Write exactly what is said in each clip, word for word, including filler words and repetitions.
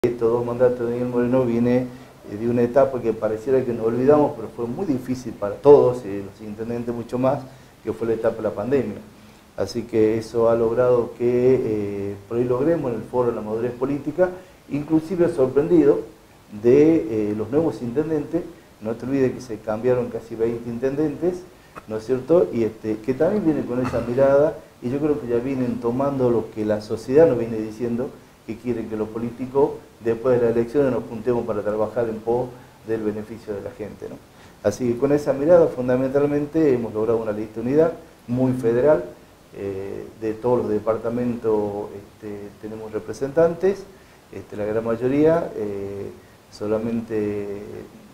Estos dos mandatos de Daniel Moreno viene de una etapa que pareciera que nos olvidamos, pero fue muy difícil para todos, y los intendentes mucho más, que fue la etapa de la pandemia. Así que eso ha logrado que eh, por ahí logremos en el foro de la madurez política, inclusive sorprendido de eh, los nuevos intendentes. No te olvides que se cambiaron casi veinte intendentes, ¿no es cierto? Y este, que también vienen con esa mirada, y yo creo que ya vienen tomando lo que la sociedad nos viene diciendo, que quieren que los políticos, después de las elecciones, nos juntemos para trabajar en pos del beneficio de la gente, ¿no? Así que con esa mirada, fundamentalmente, hemos logrado una lista de unidad muy federal. Eh, de todos los departamentos este, tenemos representantes, este, la gran mayoría, eh, solamente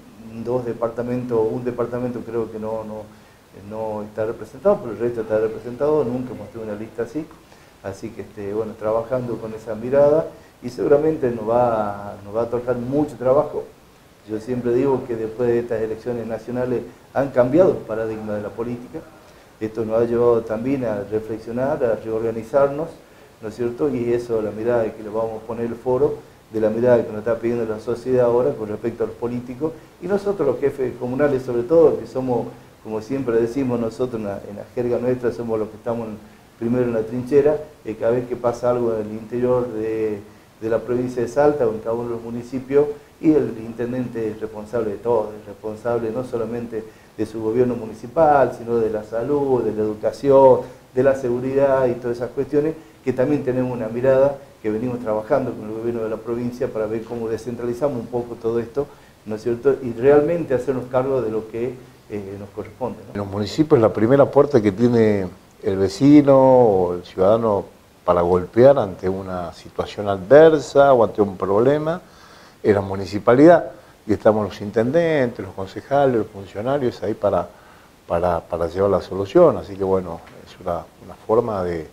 dos departamentos, un departamento creo que no, no, no está representado, pero el resto está representado. Nunca hemos tenido una lista así. Así que, este, bueno, trabajando con esa mirada, y seguramente nos va, nos va a tocar mucho trabajo. Yo siempre digo que después de estas elecciones nacionales han cambiado el paradigma de la política. Esto nos ha llevado también a reflexionar, a reorganizarnos, ¿no es cierto? Y eso, la mirada que le vamos a poner el foro, de la mirada que nos está pidiendo la sociedad ahora con respecto a los políticos, y nosotros los jefes comunales sobre todo, que somos, como siempre decimos nosotros en la, en la jerga nuestra, somos los que estamos en, primero en la trinchera. Eh, cada vez que pasa algo en el interior de, de la provincia de Salta o en cada uno de los municipios, y el intendente es responsable de todo, es responsable no solamente de su gobierno municipal, sino de la salud, de la educación, de la seguridad y todas esas cuestiones, que también tenemos una mirada que venimos trabajando con el gobierno de la provincia para ver cómo descentralizamos un poco todo esto, ¿no es cierto? Y realmente hacernos cargo de lo que eh, nos corresponde, ¿no? En los municipios la primera puerta que tiene el vecino o el ciudadano para golpear ante una situación adversa o ante un problema es la municipalidad, y estamos los intendentes, los concejales, los funcionarios ahí para, para, para llevar la solución. Así que bueno, es una, una forma de,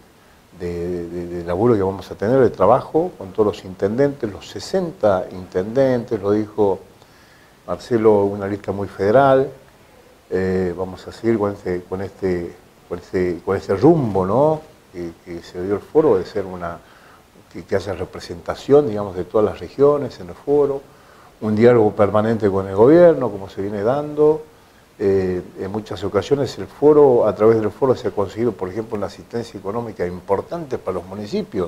de, de, de laburo que vamos a tener, de trabajo con todos los intendentes, los sesenta intendentes, lo dijo Marcelo, una lista muy federal. Eh, vamos a seguir con este, con este, con este, con este rumbo, ¿no? que, que se dio el foro, de ser una, que, que haya representación, digamos, de todas las regiones en el foro, un diálogo permanente con el gobierno, como se viene dando. Eh, en muchas ocasiones el foro, a través del foro se ha conseguido, por ejemplo, una asistencia económica importante para los municipios.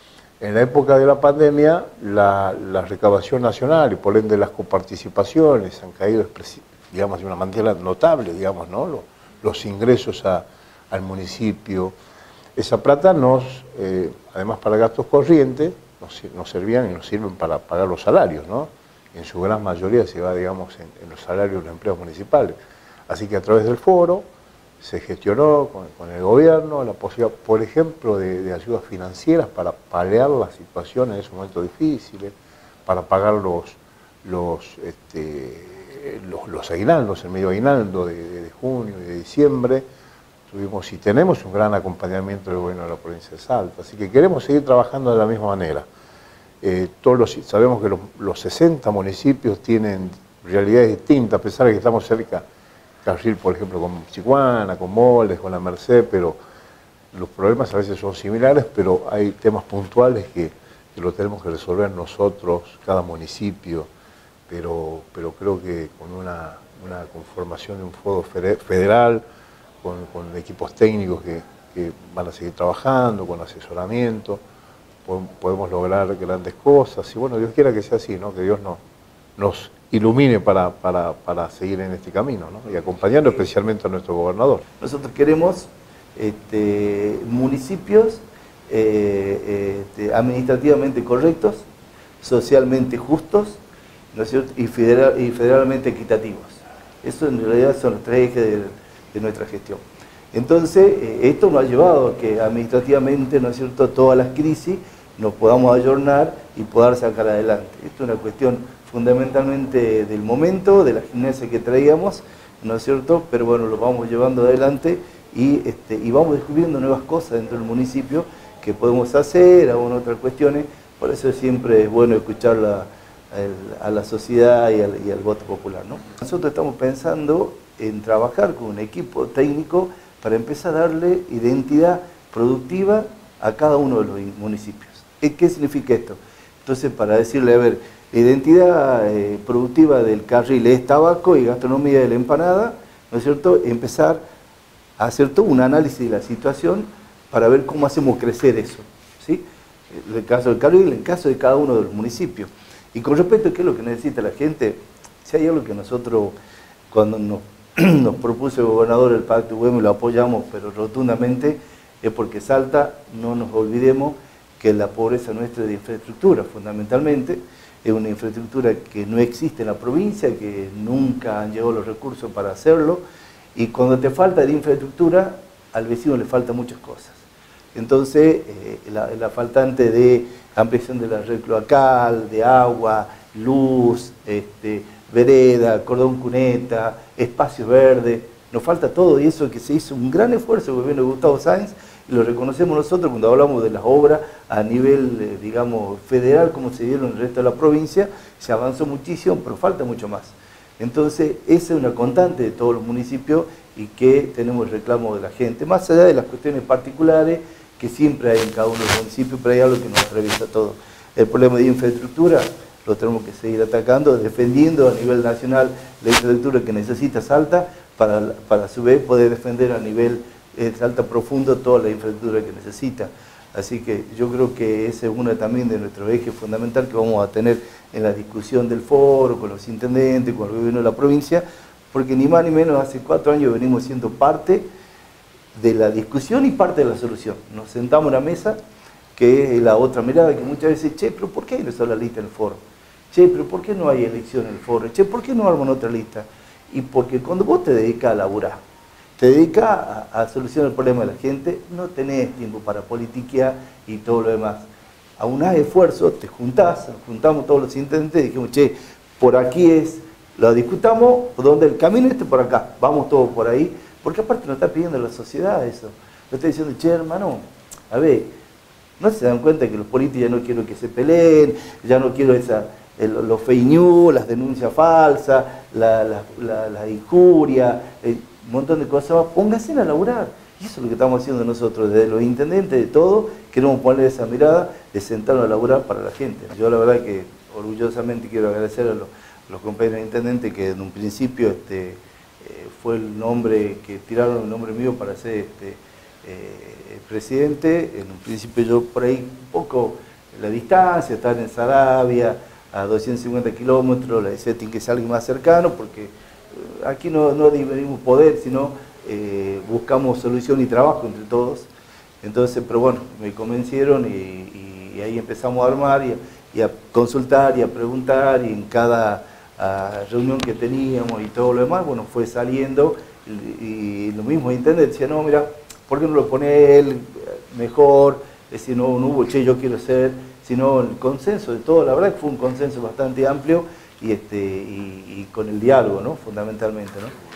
En la época de la pandemia, la, la recaudación nacional y por ende las coparticipaciones han caído, digamos, de una manera notable, digamos, ¿no? Los, los ingresos a, al municipio. Esa plata nos, eh, además para gastos corrientes, nos, nos servían y nos sirven para pagar los salarios, ¿no? En su gran mayoría se va, digamos, en, en los salarios de los empleados municipales. Así que a través del foro se gestionó con, con el gobierno la posibilidad, por ejemplo, de, de ayudas financieras para paliar las situaciones en esos momentos difíciles, para pagar los, los, este, los, los aguinaldos, el medio aguinaldo de, de, de junio y de diciembre. Tuvimos y tenemos un gran acompañamiento del gobierno de la provincia de Salta. Así que queremos seguir trabajando de la misma manera. Eh, todos los, sabemos que los, los sesenta municipios tienen realidades distintas, a pesar de que estamos cerca, Carril, por ejemplo, con Chihuahua, con Moldes, con la Merced, pero los problemas a veces son similares, pero hay temas puntuales que, que lo tenemos que resolver nosotros, cada municipio, pero, pero creo que con una, una conformación de un foro federal, con, con equipos técnicos que, que van a seguir trabajando, con asesoramiento, podemos lograr grandes cosas. Y bueno, Dios quiera que sea así, ¿no? Que Dios nos, nos ilumine para, para, para seguir en este camino, ¿no? Y acompañando especialmente a nuestro gobernador. Nosotros queremos este, municipios eh, este, administrativamente correctos, socialmente justos, ¿no es cierto? y, federal, y federalmente equitativos. Eso en realidad son los tres ejes de, de nuestra gestión. Entonces, eh, esto nos ha llevado a que administrativamente, ¿no es cierto?, todas las crisis nos podamos ayornar y poder sacar adelante. Esto es una cuestión fundamentalmente del momento, de la gimnasia que traíamos, ¿no es cierto?, pero bueno, lo vamos llevando adelante y, este, y vamos descubriendo nuevas cosas dentro del municipio que podemos hacer, aún otras cuestiones. Por eso siempre es bueno escuchar la, el, a la sociedad y al, y al voto popular, ¿no? Nosotros estamos pensando en trabajar con un equipo técnico para empezar a darle identidad productiva a cada uno de los municipios. ¿Qué significa esto? Entonces, para decirle, a ver, la identidad eh, productiva del carril es tabaco y gastronomía de la empanada, ¿no es cierto?, empezar a hacer todo un análisis de la situación para ver cómo hacemos crecer eso, ¿sí? En el caso del carril, en el caso de cada uno de los municipios. Y con respecto a qué es lo que necesita la gente, si hay algo que nosotros, cuando nos, nos propuso el gobernador el Pacto U E M, y lo apoyamos, pero rotundamente, es porque Salta, no nos olvidemos que la pobreza nuestra es de infraestructura, fundamentalmente, es una infraestructura que no existe en la provincia, que nunca han llegado los recursos para hacerlo, y cuando te falta de infraestructura, al vecino le faltan muchas cosas. Entonces, eh, la, la faltante de ampliación de la red cloacal, de agua, luz, este, vereda, cordón cuneta, espacios verdes, nos falta todo, y eso que se hizo un gran esfuerzo del gobierno de Gustavo Sáenz, y lo reconocemos nosotros cuando hablamos de las obras a nivel, eh, digamos, federal, como se dieron en el resto de la provincia, se avanzó muchísimo, pero falta mucho más. Entonces, esa es una constante de todos los municipios y que tenemos el reclamo de la gente, más allá de las cuestiones particulares que siempre hay en cada uno de los municipios, pero hay algo que nos atraviesa a todos. El problema de infraestructura lo tenemos que seguir atacando, defendiendo a nivel nacional la infraestructura que necesita Salta, para, para a su vez poder defender a nivel eh, Salta profundo toda la infraestructura que necesita. Así que yo creo que ese es uno también de nuestros ejes fundamentales que vamos a tener en la discusión del foro, con los intendentes, con el gobierno de la provincia, porque ni más ni menos hace cuatro años venimos siendo parte de la discusión y parte de la solución. Nos sentamos a una mesa, que es la otra mirada, que muchas veces, che, pero ¿por qué hay una sola lista en el foro? Che, pero ¿por qué no hay elección en el foro? Che, ¿por qué no arman otra lista? Y porque cuando vos te dedicas a laburar, te dedicas a, a solucionar el problema de la gente, no tenés tiempo para politiquear y todo lo demás. Aunás esfuerzo, te juntás, juntamos todos los intendentes y dijimos, che, por aquí es, lo discutamos, donde el camino este por acá, vamos todos por ahí, porque aparte nos está pidiendo la sociedad eso. Nos está diciendo, che, hermano, a ver, no se dan cuenta que los políticos ya no quiero que se peleen, ya no quiero esa, el, los fake news, las denuncias falsas, la, la, la, la injuria, eh, un montón de cosas, pónganse a laburar. Y eso es lo que estamos haciendo nosotros, desde los intendentes, de todo, queremos poner esa mirada de sentarnos a laburar para la gente. Yo la verdad que orgullosamente quiero agradecer a los, a los compañeros intendentes que en un principio este, eh, fue el nombre, que tiraron el nombre mío para ser este, eh, presidente. En un principio yo por ahí un poco la distancia, estar en Saravia, a doscientos cincuenta kilómetros, la decía que sea alguien más cercano, porque aquí no, no dividimos poder, sino eh, buscamos solución y trabajo entre todos. Entonces, pero bueno, me convencieron y, y ahí empezamos a armar y, y a consultar y a preguntar, y en cada a, reunión que teníamos y todo lo demás, bueno, fue saliendo, y, y lo mismo intendente decía, no, mira, ¿por qué no lo pone él mejor? Es decir, no, no hubo, che, yo quiero ser, sino el consenso de todo. La verdad que fue un consenso bastante amplio y, este, y, y con el diálogo, ¿no?, fundamentalmente, ¿no?